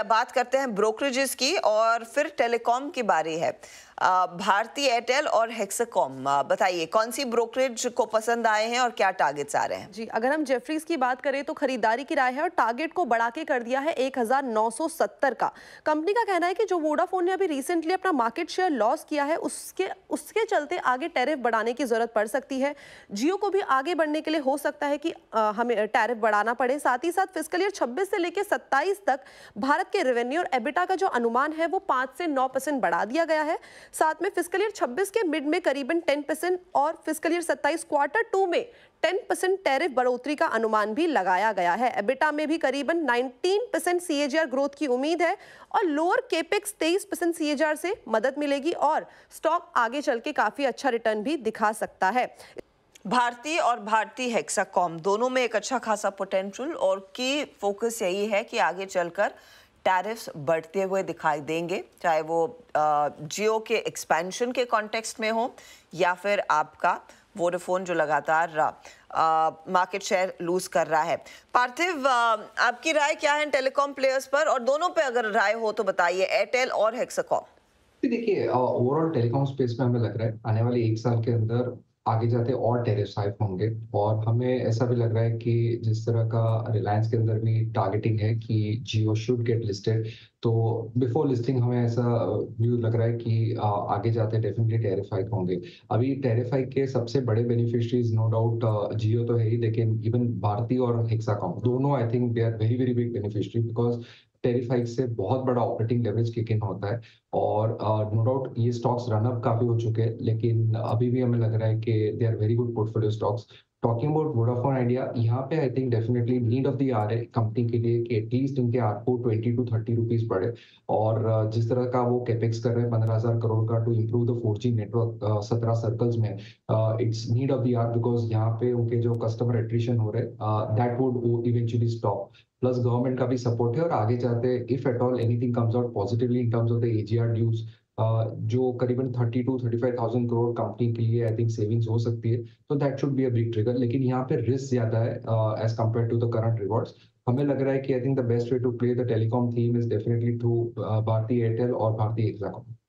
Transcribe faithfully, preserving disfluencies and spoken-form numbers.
अब बात करते हैं ब्रोकरेजेस की और फिर टेलीकॉम की बारी है। भारती एयरटेल और हेक्साकॉम, बताइए कौन सी ब्रोकरेज को पसंद आए हैं और क्या टारगेट्स आ रहे हैं? जी, अगर हम जेफरीज की बात करें तो खरीदारी की राय है और टारगेट को बढ़ा के कर दिया है एक हज़ार नौ सौ सत्तर का। कंपनी का कहना है कि जो वोडाफोन ने अभी रिसेंटली अपना मार्केट शेयर लॉस किया है उसके उसके चलते आगे टैरिफ बढ़ाने की जरूरत पड़ सकती है। जियो को भी आगे बढ़ने के लिए हो सकता है कि आ, हमें टैरिफ बढ़ाना पड़े। साथ ही साथ फिस्कल ईयर छब्बीस से लेकर सत्ताईस तक भारत के रेवेन्यू और एबिटा का जो अनुमान है वो पाँच से नौ परसेंट बढ़ा दिया गया है। साथ में फिस्कल ईयर छब्बीस के मिड में करीबन टेन परसेंट और फिस्कल ईयर सत्ताईस क्वार्टर टू में टेन परसेंट टैरिफ बढ़ोतरी का अनुमान भी लगाया गया है। एबिटा में भी करीबन उन्नीस परसेंट सीएजीआर ग्रोथ की उम्मीद है और लोअर केपेक्स तेईस परसेंट सीएजीआर से मदद मिलेगी और स्टॉक आगे चल के काफी अच्छा रिटर्न भी दिखा सकता है। भारती और भारती हेक्साकॉम दोनों में एक अच्छा खासा पोटेंशियल और की फोकस यही है कि आगे चलकर टैरिफ्स बढ़ते हुए दिखाई देंगे, चाहे वो जियो के एक्सपेंशन के कॉन्टेक्स्ट में हो या फिर आपका वोडाफोन जो लगातार मार्केट शेयर लूज कर रहा है। पार्थिव, आ, आपकी राय क्या है टेलीकॉम प्लेयर्स पर, और दोनों पे अगर राय हो तो बताइए, एयरटेल और हेक्साकॉम। देखिए, ओवरऑल टेलीकॉम स्पेस में हमें लग रहा है आने वाले एक साल के अंदर आगे जाते और टैरिफ्स हाइक होंगे और हमें ऐसा भी लग रहा है कि जिस तरह का रिलायंस के अंदर भी टारगेटिंग है कि जियो शुड गेट लिस्टेड, तो बिफोर लिस्टिंग हमें ऐसा व्यू लग रहा है कि आगे जाते डेफिनेटली टैरिफ हाइक होंगे। अभी टैरिफ हाइक के सबसे बड़े बेनिफिशियरीज नो डाउट जियो तो है ही, लेकिन इवन भारती और हेक्साकॉम दोनों I think they are very very big beneficiary because tariff hike से बहुत बड़ा ऑपरेटिंग लेवरेज किक इन होता है और नो डाउट ये स्टॉक्स रन अप काफी हो चुके हैं, लेकिन अभी भी हमें लग रहा है कि they are very good portfolio stocks. Talking about Vodafone Idea, यहाँ पे I think definitely need of the hour है कंपनी के लिए कि एटलीस्ट इनके ARPU twenty two thirty rupees पड़े और जिस तरह का वो कैपेक्स कर रहे हैं पंद्रह हजार करोड़ का to improve the four G network सत्रह सर्कल्स में, it's need of the hour because यहाँ पे उनके जो कस्टमर एट्रिशन हो रहे हैं that would eventually stop. Plus government का भी सपोर्ट है और आगे जाते if at all anything comes out positively in terms of the AGR dues जो करीबन thirty two thirty five thousand crore company के लिए आई थिंक सेविंग्स हो सकती है, तो that should be a big trigger. लेकिन यहाँ पे रिस्क ज्यादा है as compared to the current rewards. हमें लग रहा है कि I think the best way to play the telecom theme is definitely through Bharti Airtel और भारती हेक्साकॉम।